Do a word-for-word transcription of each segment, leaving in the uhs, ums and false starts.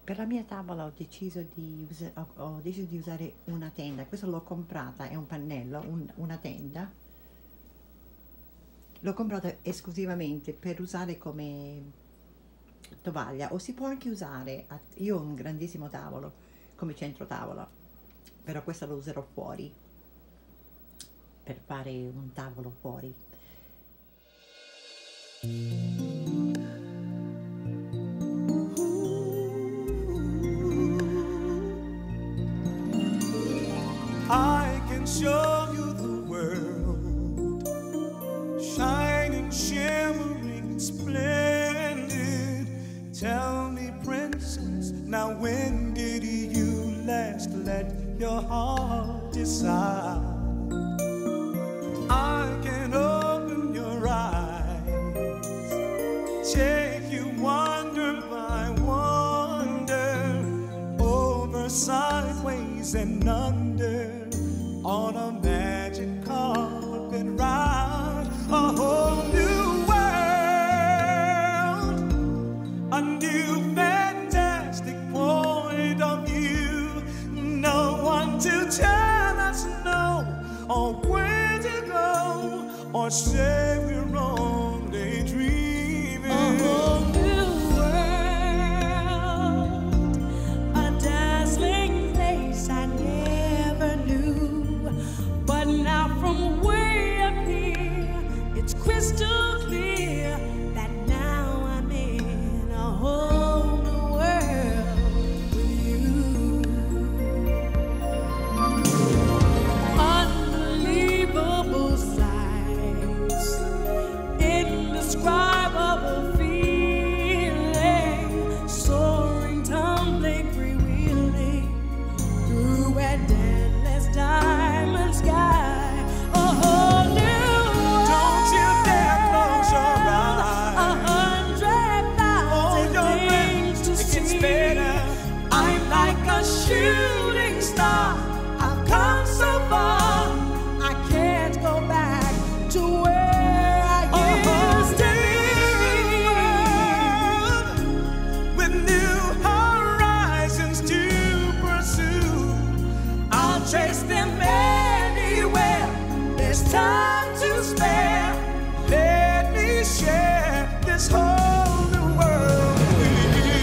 Per la mia tavola ho deciso di, usa- ho, ho deciso di usare una tenda. Questo l'ho comprata, è un pannello, un- una tenda. L'ho comprata esclusivamente per usare come tovaglia, o si può anche usare, a- io ho un grandissimo tavolo come centro tavola, però questo lo userò fuori, per fare un tavolo fuori. I can show you the world, shining, shimmering, splendid. Tell me, princess, now when did you last let your heart decide? I can open your eyes, take you wonder by wonder, over, sideways, and under, on a magic carpet ride, a whole new world, a new fantastic point of view. No one to tell us no, or where to go, or say we're only dreaming. A whole new world, a dazzling place I never knew. But now from way up here, it's crystal clear that now I'm in a whole new world with you. Unbelievable sights, indescribable feeling, soaring, tumbling, freewheeling through an endless diamond sky. A whole new world. Don't you dare close your eyes. A hundred thousand Oh, your things to it gets see. better. I'm like a shooting star. I've come so far. I can't go back to where I A whole used to be. new world, with new horizons to pursue. I'll chase them anywhere. There's time to spare. Let me share this whole new world with you.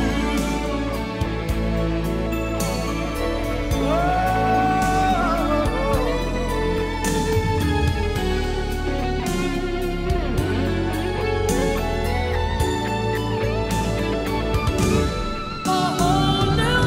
A whole new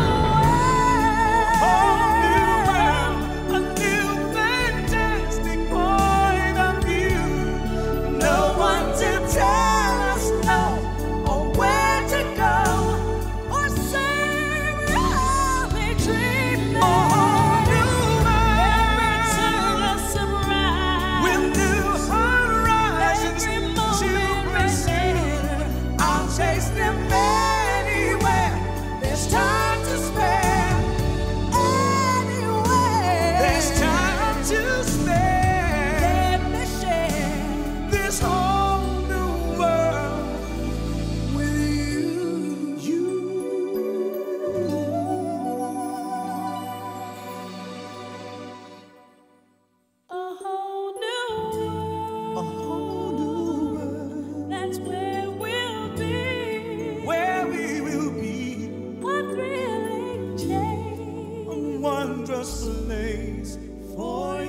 Whole new world. world, a new fantastic point of view. No one to tell us no, or where to go, or say we're only dreaming. A whole new Every turn world, a surprise. with new horizons Every to moment pursue. remain. I'll chase them anywhere. There's time to spare. Anywhere. There's time to spare. Let me share This whole new world with you. You. a whole new A world. whole new world That's where we'll be. where we will be, A thrilling a change. wondrous place for